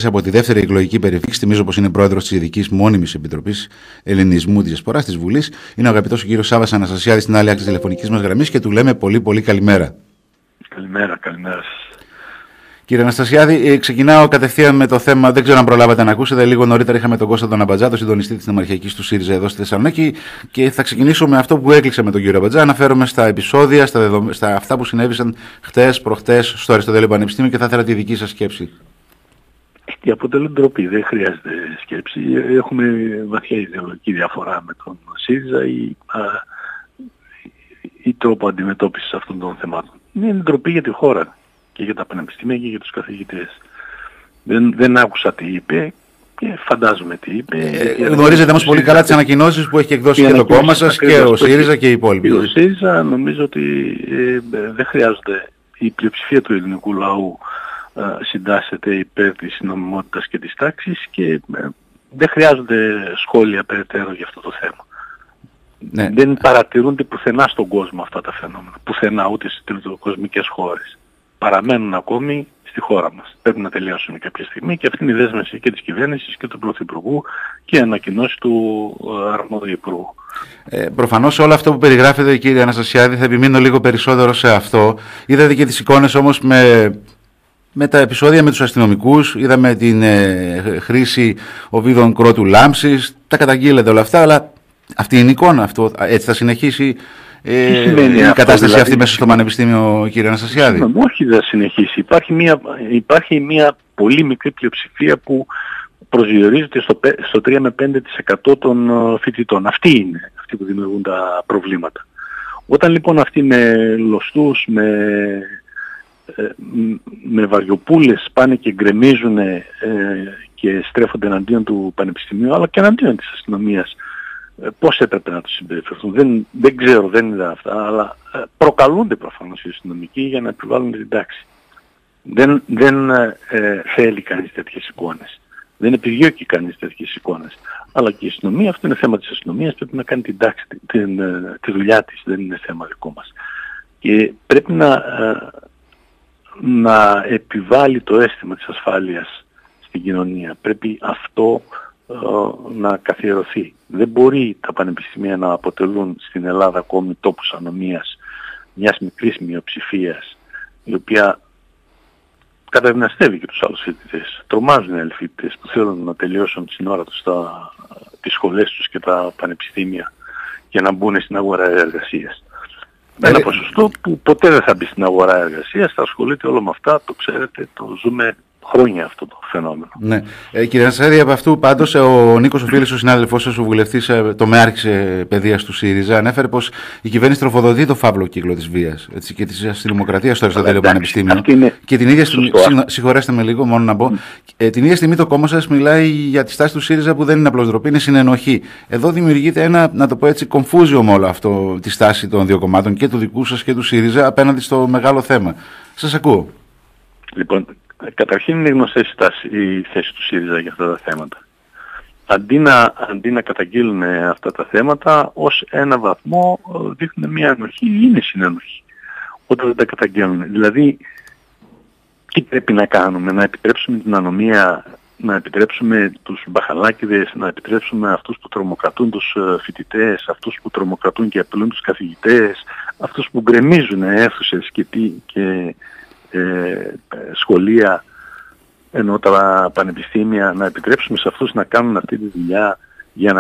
Από τη δεύτερη εκλογική περιφέρεια, θυμίζω πως είναι πρόεδρος της Ειδικής Μόνιμης Επιτροπής Ελληνισμού της Διασποράς της Βουλής. Είναι ο αγαπητός ο κύριος Σάββας Αναστασιάδης στην άλλη άκρη της τηλεφωνικής μας γραμμής και του λέμε πολύ πολύ καλημέρα. Καλημέρα σας. Κύριε Αναστασιάδη, ξεκινάω κατευθείαν με το θέμα. Δεν ξέρω αν προλάβατε να ακούσετε. Λίγο νωρίτερα είχαμε τον Κώστα τον Αμπατζά, τον συντονιστή της Νομαρχιακής του ΣΥΡΙΖΑ εδώ στη Θεσσαλονίκη. Και θα ξεκινήσω με αυτό που έκλεισε με τον κύριο Αμπατζά. Αναφέρομαι στα επεισόδια, στα αυτά που συνέβησαν χτες, προχτές στο Αριστοτέλειο Πανεπιστήμιο και θα ήθελα τη δική σας σκέψη. Και αποτελούν ντροπή, δεν χρειάζεται σκέψη. Έχουμε βαθιά ιδεολογική διαφορά με τον ΣΥΡΙΖΑ ή τρόπο αντιμετώπισης αυτών των θεμάτων. Είναι ντροπή για τη χώρα και για τα πανεπιστήμια και για τους καθηγητές. Δεν άκουσα τι είπε και φαντάζομαι τι είπε. Γνωρίζετε όμως πολύ καλά τις ανακοινώσεις που έχει εκδώσει και το κόμμα σας και ο ΣΥΡΙΖΑ και οι υπόλοιποι. Ο ΣΥΡΙΖΑ νομίζω ότι δεν χρειάζεται, η πλειοψηφία του ελληνικού λαού συντάσσεται υπέρ της νομιμότητας και της τάξης και δεν χρειάζονται σχόλια περαιτέρω για αυτό το θέμα. Ναι. Δεν παρατηρούνται πουθενά στον κόσμο αυτά τα φαινόμενα. Πουθενά, ούτε στις τριτοκοσμικές χώρες. Παραμένουν ακόμη στη χώρα μας. Πρέπει να τελειώσουν κάποια στιγμή και αυτή είναι η δέσμευση και της κυβέρνησης και του Πρωθυπουργού και η ανακοινώση του αρμόδιου Υπουργού. Προφανώς όλο αυτό που περιγράφετε, κύριε Αναστασιάδη, θα επιμείνω λίγο περισσότερο σε αυτό. Είδατε και τις εικόνες όμως με τα επεισόδια με τους αστυνομικούς, είδαμε την χρήση οβίδων κρότου λάμψης, τα καταγγείλετε όλα αυτά, αλλά αυτή είναι η εικόνα, έτσι θα συνεχίσει η κατάσταση αυτή μέσα στο Πανεπιστήμιο, κύριε Αναστασιάδη? Όχι, δεν θα συνεχίσει. Υπάρχει μια πολύ μικρή πλειοψηφία που προσδιορίζεται στο 3 με 5% των φοιτητών. Αυτοί είναι αυτοί που δημιουργούν τα προβλήματα. Όταν λοιπόν αυτοί με λωστούς, με βαριοπούλες πάνε και γκρεμίζουν και στρέφονται εναντίον του Πανεπιστημίου αλλά και εναντίον της αστυνομίας, πώς έπρεπε να τους συμπεριφερθούν? Δεν ξέρω, δεν είδα αυτά, αλλά προκαλούνται προφανώς οι αστυνομικοί για να επιβάλλουν την τάξη. Δεν θέλει κανείς τέτοιες εικόνες. Δεν επιδιώκει κανείς τέτοιες εικόνες. Αλλά και η αστυνομία, αυτό είναι θέμα της αστυνομίας, πρέπει να κάνει την τάξη, τη δουλειά της, δεν είναι θέμα δικό μας. Και πρέπει να επιβάλλει το αίσθημα της ασφάλειας στην κοινωνία. Πρέπει αυτό να καθιερωθεί. Δεν μπορεί τα πανεπιστήμια να αποτελούν στην Ελλάδα ακόμη τόπους ανομίας μιας μικρής μειοψηφίας, η οποία καταδυναστεύει και τους άλλους φοιτητές. Τρομάζουν οι άλλοι φοιτητές που θέλουν να τελειώσουν την ώρα τους τις σχολές τους και τα πανεπιστήμια για να μπουν στην αγορά εργασίας. Ένα ποσοστό που ποτέ δεν θα μπει στην αγορά εργασίας, θα ασχολείται όλο με αυτά, το ξέρετε, το ζούμε χρόνια αυτό το φαινόμενο. Ναι. Κύριε Αναστασιάδη, από αυτού πάντως ο Νίκος Οφείλης, ο συνάδελφός σας, ο βουλευτής τομεάρχης παιδείας του ΣΥΡΙΖΑ, ανέφερε πως η κυβέρνηση τροφοδοτεί το φαύλο κύκλο της βίας, έτσι, και της αστυνομοκρατίας στο Αριστοτέλειο Πανεπιστήμιο. Και την ίδια στιγμή, συγχωρέστε με λίγο, μόνο να πω, την ίδια στιγμή το κόμμα σας μιλάει για τη στάση του ΣΥΡΙΖΑ που δεν είναι απλώς ντροπή, είναι συνενοχή. Εδώ δημιουργείται ένα, να το πω έτσι, κομφούζιο με όλο αυτό, τη στάση των δύο κομμάτων, και του δικού σας και του ΣΥΡΙΖΑ, απέναντι στο μεγάλο θέμα. Σας ακούω. Λοιπόν, καταρχήν είναι γνωστές η θέση του ΣΥΡΙΖΑ για αυτά τα θέματα. Αντί να καταγγείλουν αυτά τα θέματα, ως ένα βαθμό δείχνουν μια ενοχή ή είναι συνένοχοι όταν δεν τα καταγγέλνουν. Δηλαδή, τι πρέπει να κάνουμε? Να επιτρέψουμε την ανομία, να επιτρέψουμε τους μπαχαλάκηδες, να επιτρέψουμε αυτούς που τρομοκρατούν τους φοιτητές, αυτούς που τρομοκρατούν και απειλούν τους καθηγητές, αυτούς που γκρεμίζουν αίθουσες και σχολεία, ενώ τα πανεπιστήμια, να επιτρέψουμε σε αυτούς να κάνουν αυτή τη δουλειά για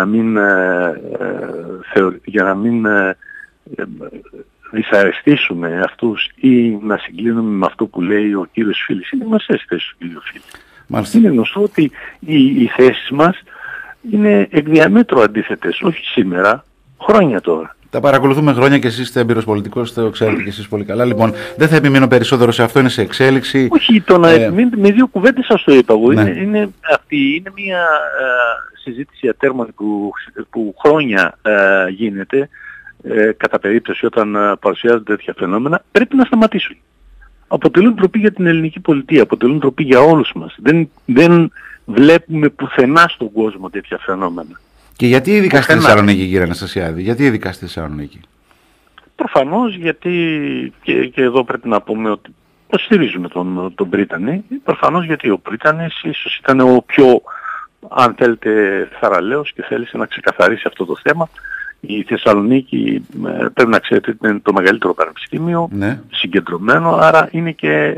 να μην δυσαρεστήσουμε αυτούς ή να συγκλίνουμε με αυτό που λέει ο κύριος Φίλης. Είναι γνωστές θέσεις του κύριου Φίλη. Είναι γνωστό ότι οι θέσεις μας είναι εκ διαμέτρου αντίθετες, όχι σήμερα, χρόνια τώρα. Τα παρακολουθούμε χρόνια και εσείς είστε έμπειρος πολιτικός, το ξέρετε και εσείς πολύ καλά. Λοιπόν, δεν θα επιμείνω περισσότερο σε αυτό, είναι σε εξέλιξη. Όχι, το να επιμείνετε με δύο κουβέντες σας το είπα εγώ. Ναι. Αυτή είναι μια συζήτηση ατέρμονη που χρόνια γίνεται, κατά περίπτωση όταν παρουσιάζονται τέτοια φαινόμενα, πρέπει να σταματήσουν. Αποτελούν ντροπή για την ελληνική πολιτεία, αποτελούν ντροπή για όλους μας. Δεν βλέπουμε πουθενά στον κόσμο τέτοια φαινόμενα. Και γιατί ειδικά στη Θεσσαλονίκη, κύριε Αναστασιάδη, γιατί ειδικά στη Θεσσαλονίκη? Προφανώς γιατί και εδώ πρέπει να πούμε ότι υποστηρίζουμε τον Πρίτανη, προφανώς γιατί ο Πρίτανης ίσως ήταν ο πιο, αν θέλετε, θαραλέος και θέλησε να ξεκαθαρίσει αυτό το θέμα. Η Θεσσαλονίκη, πρέπει να ξέρετε, είναι το μεγαλύτερο πανεπιστήμιο, συγκεντρωμένο, άρα είναι και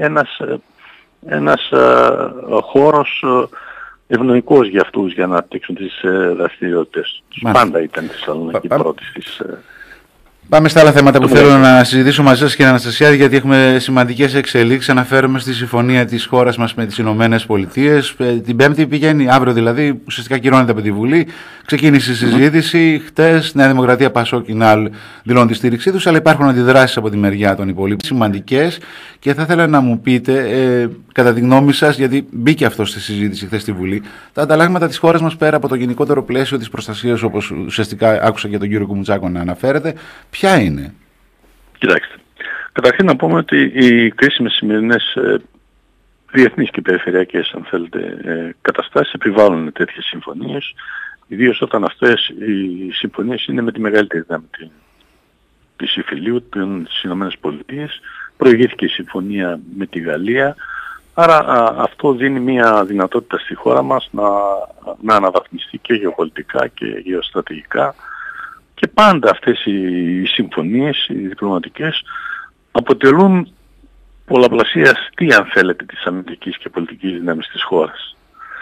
ένας χώρος ευνοϊκός για αυτούς για να αναπτύξουν τις δραστηριότητες τους. Πάντα ήταν η Θεσσαλονίκη πρώτη στις... Πάμε στα άλλα θέματα που θέλω να συζητήσω μαζί σας, κύριε Αναστασιάδη, γιατί έχουμε σημαντικές εξελίξεις. Αναφέρομαι στη συμφωνία της χώρας μας με τις Ηνωμένες Πολιτείες. Την Πέμπτη πηγαίνει, αύριο δηλαδή, ουσιαστικά κυρώνεται από τη Βουλή. Ξεκίνησε η συζήτηση. Χτες, Νέα Δημοκρατία, Πασόκ, Κινάλ δηλώνουν τη στήριξή τους, αλλά υπάρχουν αντιδράσεις από τη μεριά των υπολείπων σημαντικές. Και θα ήθελα να μου πείτε, κατά τη γνώμη σας, γιατί μπήκε αυτό στη συζήτηση χθες στη Βουλή, τα ανταλλάγματα της χώρας μας πέρα από το γενικότερο πλαίσιο της προστασίας, όπως ουσιαστικά άκουσα και τον κύριο Κουμουτσάκο να αναφέρεται, ποια είναι? Κοιτάξτε, καταρχήν να πούμε ότι οι κρίσιμες σημερινές διεθνείς και περιφερειακές, αν θέλετε, καταστάσεις επιβάλλουν τέτοιες συμφωνίες, ιδίως όταν αυτές οι συμφωνίες είναι με τη μεγαλύτερη δύναμη της υφηλίου, τις Ηνωμένες Πολιτείες. Προηγήθηκε η συμφωνία με τη Γαλλία, άρα αυτό δίνει μια δυνατότητα στη χώρα μας να αναβαθμιστεί και γεωπολιτικά και γεωστρατηγικά. Και πάντα αυτές οι συμφωνίες, οι διπλωματικές, αποτελούν πολλαπλασιαστή, αν θέλετε, της αμυντικής και πολιτικής δύναμης της χώρας.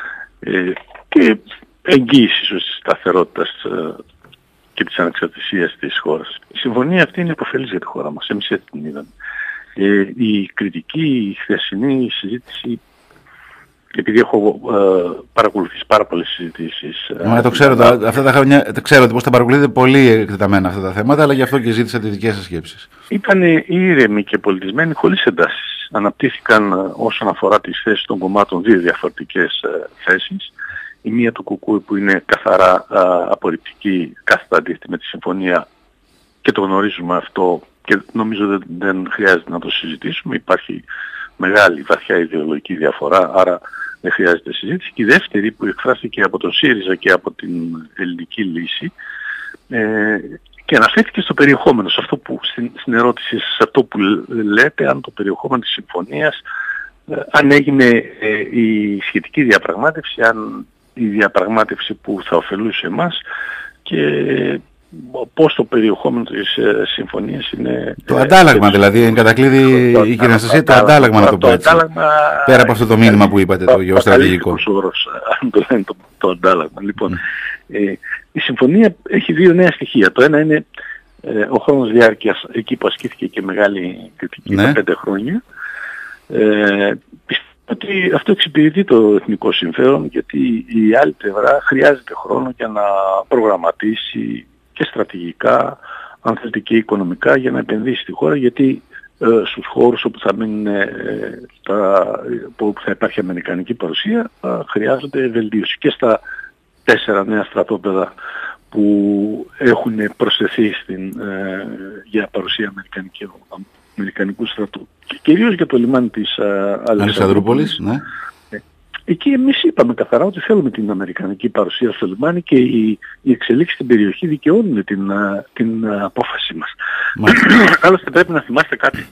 Και εγγύηση της σταθερότητας και της ανεξαρτησίας της χώρας. Η συμφωνία αυτή είναι υποφελής για τη χώρα μας. Εμείς έτσι την είδαμε. Η κριτική, η χθεσινή συζήτηση, επειδή έχω παρακολουθήσει πάρα πολλές συζητήσεις. Το ξέρω, αυτά τα χρόνια, ξέρω ότι πώς τα παρακολουθείτε πολύ εκτεταμένα αυτά τα θέματα, αλλά γι' αυτό και ζήτησα τις δικές σας σκέψεις. Ήταν ήρεμοι και πολιτισμένοι, χωρίς εντάσεις. Αναπτύχθηκαν όσον αφορά τις θέσεις των κομμάτων δύο διαφορετικές θέσεις. Η μία του Κουκούι που είναι καθαρά απορριπτική, κάθετα αντίθετη με τη συμφωνία, και το γνωρίζουμε αυτό και νομίζω δεν χρειάζεται να το συζητήσουμε. Υπάρχει μεγάλη βαθιά ιδεολογική διαφορά, άρα δεν χρειάζεται συζήτηση. Και η δεύτερη που εκφράστηκε από τον ΣΥΡΙΖΑ και από την ελληνική λύση και αναφέρθηκε στο περιεχόμενο, σε αυτό που, στην ερώτηση, σε αυτό που λέτε, αν το περιεχόμενο της συμφωνίας, αν έγινε η σχετική διαπραγμάτευση, αν η διαπραγμάτευση που θα ωφελούσε εμάς και πώς το περιεχόμενο της συμφωνίας είναι... Το αντάλλαγμα δηλαδή, εν κατακλείδη η κυρία Αναστασία, το αντάλλαγμα να το πω έτσι. Πέρα από αυτό το μήνυμα που είπατε, το γεωστρατηγικό. Αν το λένε το αντάλλαγμα. Λοιπόν, η συμφωνία έχει δύο νέα στοιχεία. Το ένα είναι ο χρόνος διάρκειας, εκεί που ασκήθηκε και μεγάλη κριτική, τα 5 χρόνια. Πιστεύω ότι αυτό εξυπηρετεί το εθνικό συμφέρον, γιατί η άλλη πλευρά χρειάζεται χρόνο για να προγραμματίσει και στρατηγικά, αν θέλετε και οικονομικά, για να επενδύσει στη χώρα, γιατί στους χώρους όπου θα μείνουν, που θα υπάρχει αμερικανική παρουσία, χρειάζονται βελτίωση. Και στα 4 νέα στρατόπεδα που έχουν προσθεθεί για παρουσία αμερικανικού στρατού, και κυρίως για το λιμάνι της Αλεξανδρούπολης. Ναι. Εκεί εμείς είπαμε καθαρά ότι θέλουμε την αμερικανική παρουσία στο λιμάνι και οι εξελίξεις στην περιοχή δικαιώνουν την απόφαση μας. Άλλωστε πρέπει να θυμάστε κάτι.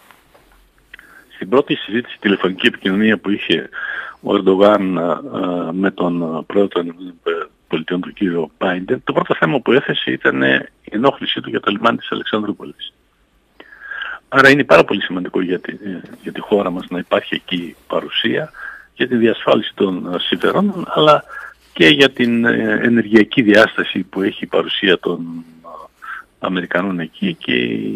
Στην πρώτη συζήτηση, τηλεφωνική επικοινωνία που είχε ο Ερντογάν με τον πρόεδρο των πολιτών, του κύριο Μπάιντεν, το πρώτο θέμα που έθεσε ήταν η ενόχλησή του για το λιμάνι της Αλεξανδρούπολης. Άρα είναι πάρα πολύ σημαντικό για τη χώρα μας να υπάρχει εκεί παρουσία, για τη διασφάλιση των συμφερόντων, αλλά και για την ενεργειακή διάσταση που έχει η παρουσία των Αμερικανών εκεί και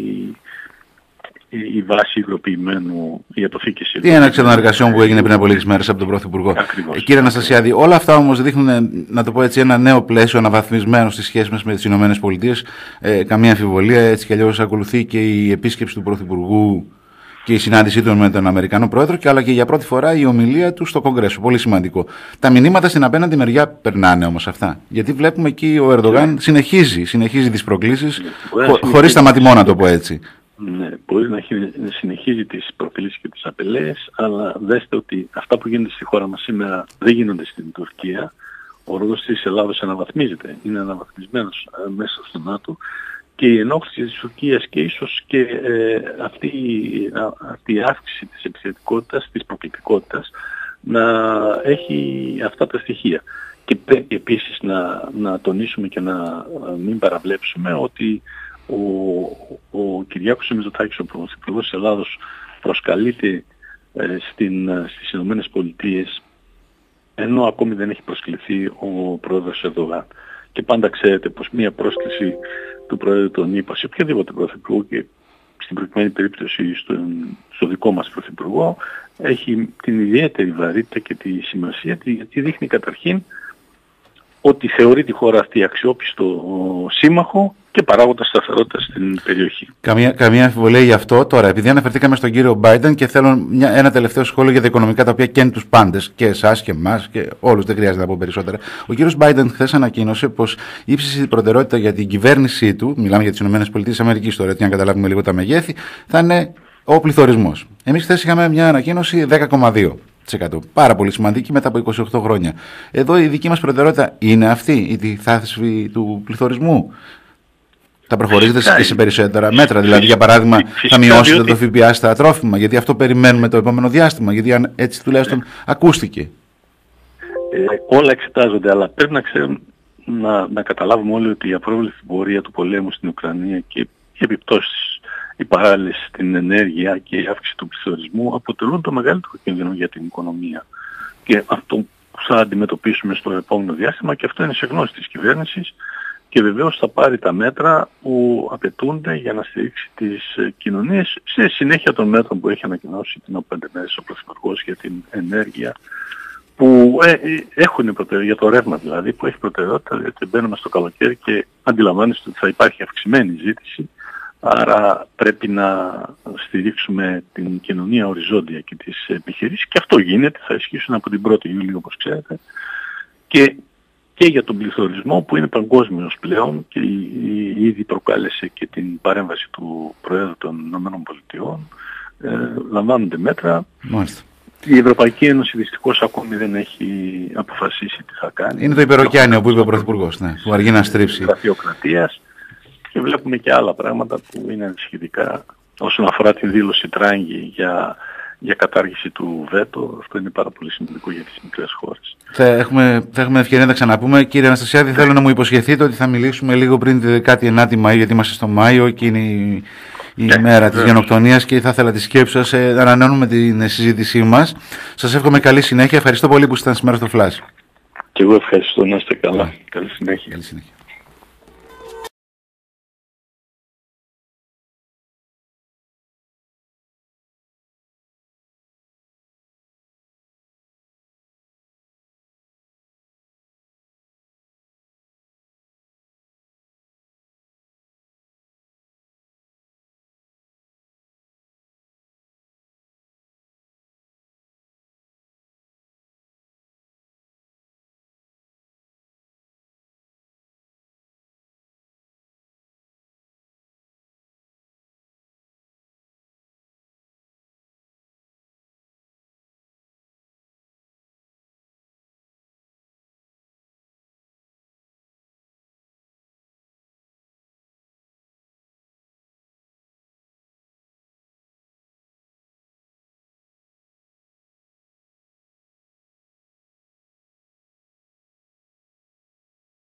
η βάση υλοποιημένου, η αποθήκευση. Τι έναρξη των εργασιών που έγινε πριν από λίγες μέρες από τον Πρωθυπουργό. Κύριε Αναστασιάδη, όλα αυτά όμως δείχνουν, να το πω έτσι, ένα νέο πλαίσιο αναβαθμισμένο στις σχέσεις μας με τις Ηνωμένες Πολιτείες. Καμία αμφιβολία, έτσι κι αλλιώς ακολουθεί και η επίσκεψη του Πρωθυπουργού και η συνάντησή του με τον Αμερικανό Πρόεδρο, αλλά και για πρώτη φορά η ομιλία του στο Κογκρέσο. Πολύ σημαντικό. Τα μηνύματα στην απέναντι μεριά περνάνε όμως αυτά. Γιατί βλέπουμε εκεί ο Ερντογάν συνεχίζει τις προκλήσεις, χωρίς σταματημό, να το πω έτσι. Ναι, μπορεί να συνεχίζει τις προκλήσεις και τις απειλές, αλλά δέστε ότι αυτά που γίνονται στη χώρα μας σήμερα δεν γίνονται στην Τουρκία. Ο ρόλος της Ελλάδος αναβαθμίζεται, είναι αναβαθμισμένος μέσα στο ΝΑΤΟ και η ενόχληση της Τουρκίας και ίσως και αυτή η αύξηση της επιθετικότητας, της προκλητικότητας να έχει αυτά τα στοιχεία. Και πρέπει επίσης να τονίσουμε και να μην παραβλέψουμε ότι ο Κυριάκος Μητσοτάκης, ο Πρωθυπουργός της Ελλάδος, προσκαλείται στις Ηνωμένες Πολιτείες, ενώ ακόμη δεν έχει προσκληθεί ο πρόεδρος Ερντογάν. Και πάντα ξέρετε πως μία πρόσκληση του πρόεδρου των ΗΠΑ σε οποιοδήποτε πρωθυπουργό, και στην προκειμένη περίπτωση στο δικό μας πρωθυπουργό, έχει την ιδιαίτερη βαρύτητα και τη σημασία, γιατί δείχνει καταρχήν ότι θεωρεί τη χώρα αυτή αξιόπιστο σύμμαχο και παράγοντα σταθερότητα στην περιοχή. Καμία αμφιβολία γι' αυτό. Τώρα, επειδή αναφερθήκαμε στον κύριο Biden και θέλω ένα τελευταίο σχόλιο για τα οικονομικά, τα οποία καίνουν τους πάντες, και εσάς και εμάς και όλους, δεν χρειάζεται να πω περισσότερα. Ο κύριος Biden χθες ανακοίνωσε πως η ύψιστη προτεραιότητα για την κυβέρνησή του, μιλάμε για τις ΗΠΑ τώρα, για να καταλάβουμε λίγο τα μεγέθη, θα είναι ο πληθωρισμός. Εμείς χθες είχαμε μια ανακοίνωση 10,2%. Πάρα πολύ σημαντική μετά από 28 χρόνια. Εδώ η δική μας προτεραιότητα είναι αυτή, η διθάθηση του πληθωρισμού. Θα προχωρήσετε σε περισσότερα μέτρα, δηλαδή για παράδειγμα θα μειώσετε το ΦΠΑ στα τρόφιμα, γιατί αυτό περιμένουμε το επόμενο διάστημα, γιατί έτσι τουλάχιστον ακούστηκε. Όλα εξετάζονται, αλλά πρέπει να καταλάβουμε όλοι ότι η απρόβλεπτη πορεία του πολέμου στην Ουκρανία και οι επιπτώσεις, οι παράλληλες στην ενέργεια και η αύξηση του πληθωρισμού αποτελούν το μεγαλύτερο κίνδυνο για την οικονομία. Και αυτό που θα αντιμετωπίσουμε στο επόμενο διάστημα, και αυτό είναι σε γνώση της κυβέρνησης, και βεβαίως θα πάρει τα μέτρα που απαιτούνται για να στηρίξει τις κοινωνίες σε συνέχεια των μέτρων που έχει ανακοινώσει πριν από 5 μέρες ο Πρωθυπουργός για την ενέργεια, που έχουν προτεραιότητα, για το ρεύμα δηλαδή, που έχει προτεραιότητα, γιατί μπαίνουμε στο καλοκαίρι και αντιλαμβάνεστε ότι θα υπάρχει αυξημένη ζήτηση, άρα πρέπει να στηρίξουμε την κοινωνία οριζόντια και τις επιχειρήσεις, και αυτό γίνεται, θα ισχύσουν από την 1η Ιουλίου όπως ξέρετε, και για τον πληθωρισμό που είναι παγκόσμιος πλέον και ήδη προκάλεσε και την παρέμβαση του Προέδρου των ΗΠΑ. Λαμβάνονται μέτρα. Μάλιστα. Η Ευρωπαϊκή Ένωση δυστυχώς ακόμη δεν έχει αποφασίσει τι θα κάνει. Είναι το υπεροκειάνιο που είπε ο Πρωθυπουργός, ναι, που αργεί να στρίψει. Γραφειοκρατίας, και βλέπουμε και άλλα πράγματα που είναι ανησυχητικά όσον αφορά την δήλωση Τράγκη για κατάργηση του βέτο. Αυτό είναι πάρα πολύ σημαντικό για τις μικρές χώρες. Θα έχουμε ευκαιρία να τα ξαναπούμε. Κύριε Αναστασιάδη, θέλω να μου υποσχεθείτε ότι θα μιλήσουμε λίγο πριν τη 19η Μαΐου, γιατί είμαστε στο Μάιο, εκείνη η μέρα της γενοκτονίας, και θα ήθελα τη σκέψη σας. Ανανεώνουμε την συζήτησή μας. Σας εύχομαι καλή συνέχεια. Ευχαριστώ πολύ που ήσασταν σήμερα στο Flash. Και εγώ ευχαριστώ, να είστε καλά. Καλή συνέχεια. Καλή συνέχεια.